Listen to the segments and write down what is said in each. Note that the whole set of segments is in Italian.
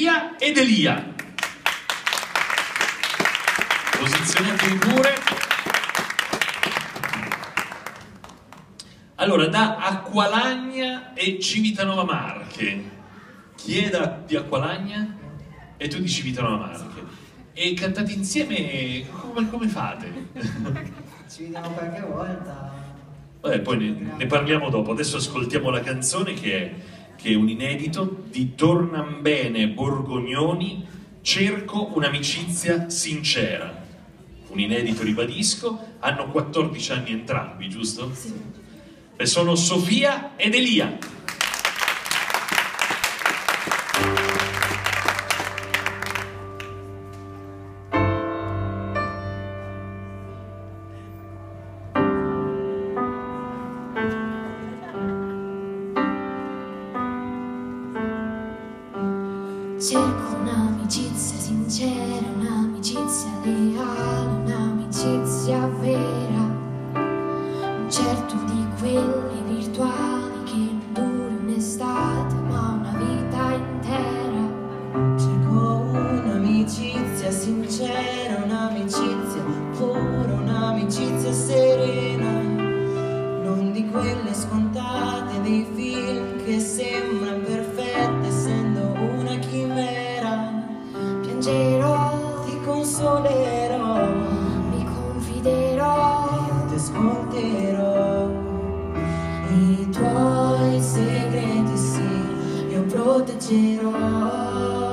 Sofia ed Elia. Posizionatevi pure. Allora, da Acqualagna e Civitanova Marche. Chi è di Acqualagna? E tu di Civitanova Marche. E cantate insieme, come fate? Ci vediamo qualche volta. Vabbè, poi ne parliamo dopo. Adesso ascoltiamo la canzone che è un inedito di Tornambene Borgognoni, Cerco un'amicizia sincera. Un inedito, ribadisco, hanno 14 anni entrambi, giusto? Sì. E sono Sofia ed Elia. Cerco un'amicizia sincera, un'amicizia leale, un'amicizia vera, non certo di quelle virtuali che non duri un'estate ma una vita intera. Cerco un'amicizia sincera, un'amicizia pura, un'amicizia serena, non di quelle scontate dei film che sembrano perfette essendo una chimera. Piangerò, Ti consolerò, mi confiderò, io ti ascolterò, i tuoi segreti sì, io proteggerò.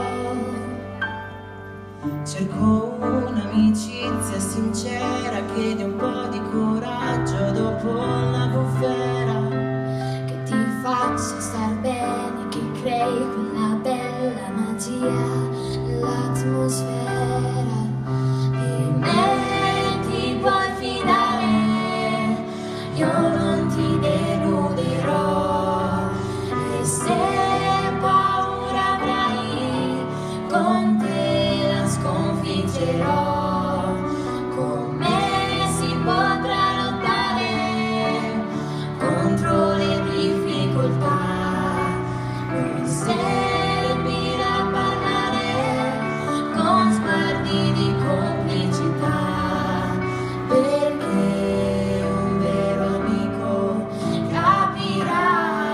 Cerco un'amicizia sincera che dia un po' di coraggio dopo la bufera, che ti faccia star bene, che crei quella bella magia, l'atmosfera. Di me ti puoi fidare, io non ti deluderò, e se paura avrai, con te la sconfiggerò. Con me si potrà lottare contro le difficoltà, non servirà parlare con sguardi di complicità, perché un vero amico capirà.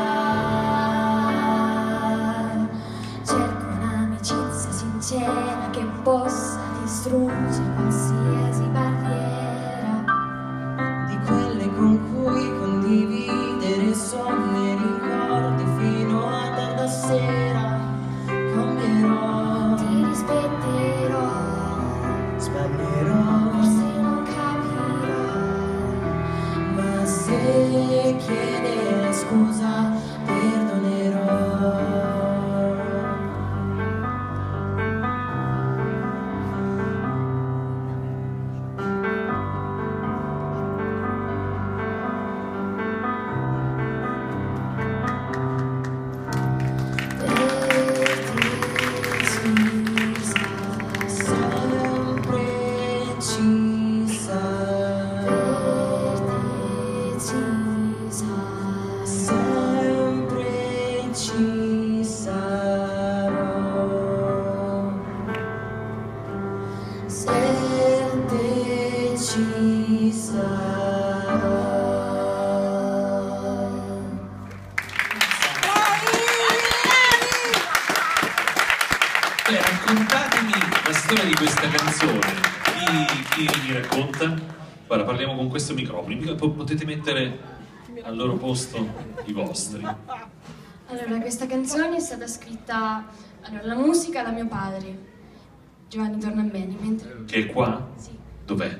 Cerco un'amicizia sincera che possa distruggere qualsiasi barriera, di quelle con cui condividere sogni e ricordi fino a tarda sera. Cambierò, ti rispetterò, sbaglierò, forse non capirai, ma se chiedere scusa perdonerò. Sempre ci sarò, sempre ci sarò, sempre ci sarò. Raccontatemi la storia di questa canzone. Chi mi racconta? Guarda, parliamo con questo microfono. Potete mettere al loro posto i vostri. Allora, questa canzone è stata scritta, allora, la musica da mio padre, Giovanni Tornambene, mentre... Che è qua? Sì. Dov'è?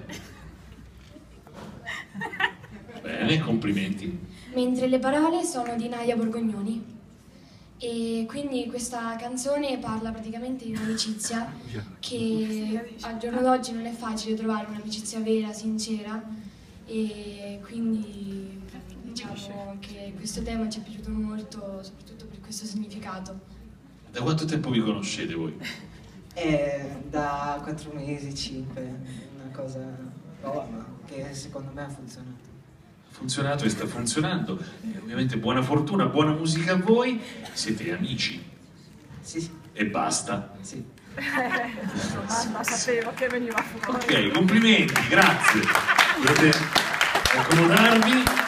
Bene, complimenti. Mentre le parole sono di Naia Borgognoni. E quindi questa canzone parla praticamente di un'amicizia che al giorno d'oggi non è facile trovare un'amicizia vera, sincera, e quindi diciamo che questo tema ci è piaciuto molto, soprattutto per questo significato. Da quanto tempo vi conoscete voi? Da 4 mesi, 5, una cosa nuova, ma che secondo me ha funzionato. Funzionato e sta funzionando. Ovviamente buona fortuna, buona musica a voi. Siete amici? Sì, sì. e basta. Sì. Sapevo che veniva fuori. Ok, complimenti, grazie. Potete accomodarvi.